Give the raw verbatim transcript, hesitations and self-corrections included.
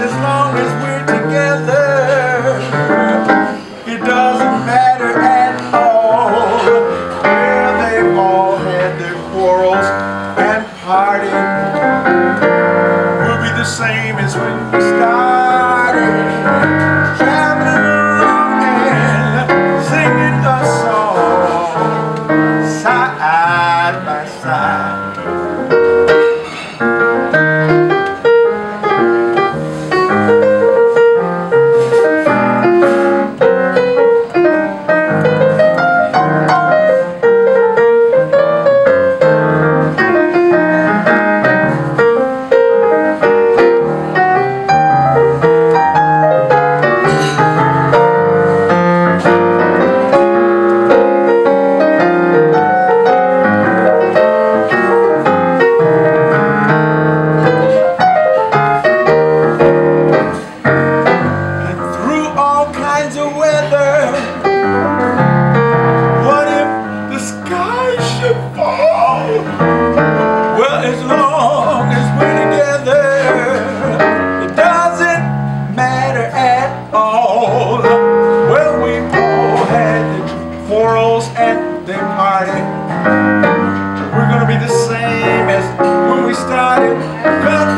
as long as we're together, it doesn't matter at all. Well, they've all had their quarrels and party. We'll be the same as when we started, traveling along and singing a song, side by side. Well, as long as we're together, it doesn't matter at all. Well, we've all had the quarrels and they party. We're gonna be the same as when we started.